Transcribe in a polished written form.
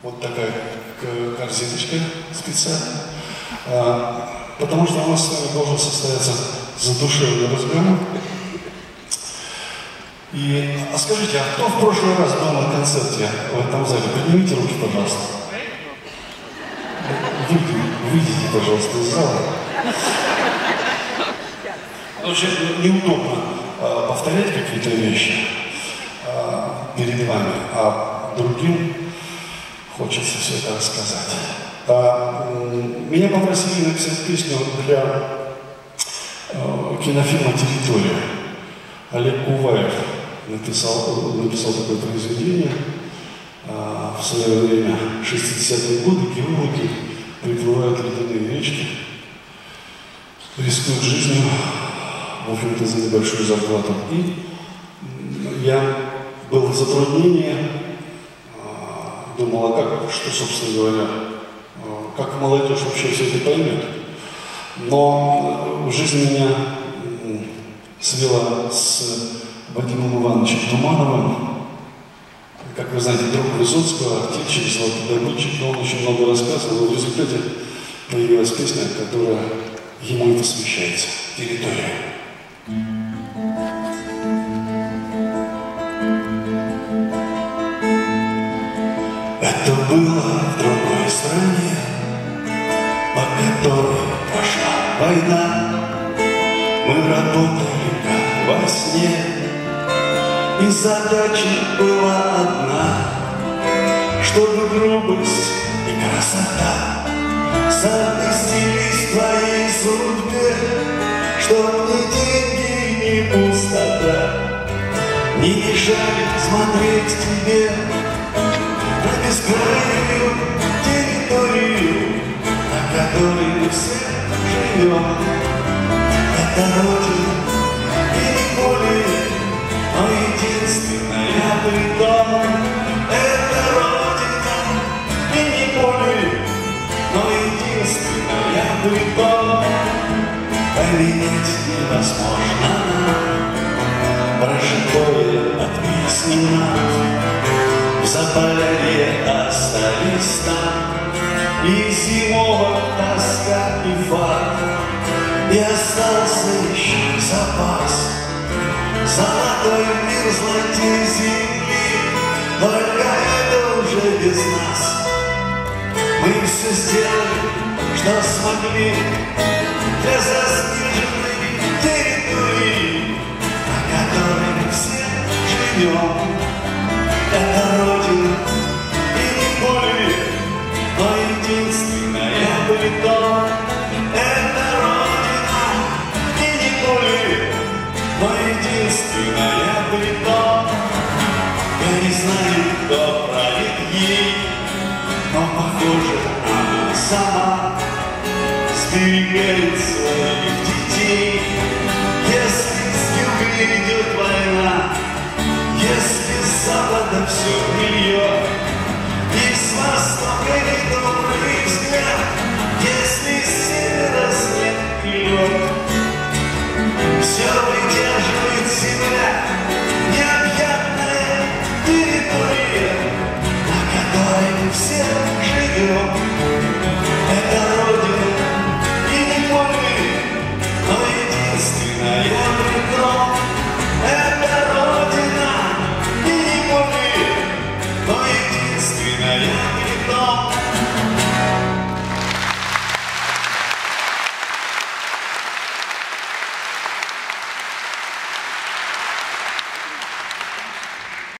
Вот такая корзиночка специальная. Потому что у нас с вами должен состояться задушевный разговор. А скажите, а кто в прошлый раз был на концерте в этом зале? Поднимите руки, пожалуйста. Выйдите, пожалуйста, из зала. Очень неудобно повторять какие-то вещи перед вами, а другим хочется все это рассказать. Меня попросили написать песню для кинофильма «Территория». Олег Куваев написал такое произведение в свое время, 60-е годы. Геологи приплывают ледяные речки, рискуют жизнью, в общем-то, за небольшую зарплату. И я был в затруднении, думал, что, собственно говоря, как молодежь вообще все это поймет. Но жизнь меня свела с Вадимом Ивановичем Тумановым. Как вы знаете, друг Высоцкого, артельщик, золотодобытчик, он очень много рассказывал. В результате появилась песня, которая ему и посвящается. «Территория». Это было в другой стране, по которой прошла война. Мы работали как во сне, и задача была одна, чтобы грубость и красота совместились в твоей судьбе, чтоб ни деньги, ни пустота не мешали смотреть тебе на бескрайнюю территорию, на которой мы все живем. Это Родина, и не более, но единственная притом. Это Родина, и не более, но единственная притом. Поменять невозможно нам, прожитое объяснено. В Заполярье остались там и зимовок тоска и факт. И остался еще запас золотой мерзлоте земли. Только это уже без нас. Мы все сделали, что смогли для заснеженной территории, на которой мы все живем. Это Родина, и не более, но единственная притом. Это Родина, и не более, но единственная притом. Я не знаю, кто правит ей, но похоже, она сама сберегает своих детей. Если с юга идет война, если с запада все гниет, и с востока недобрый взгляд, если с севера снег и лед, все придерживает земля, необъятная территория, на которой мы все живем. Это Родина, и не более, но единственная притом. Это Родина, и не более, но единственная притом.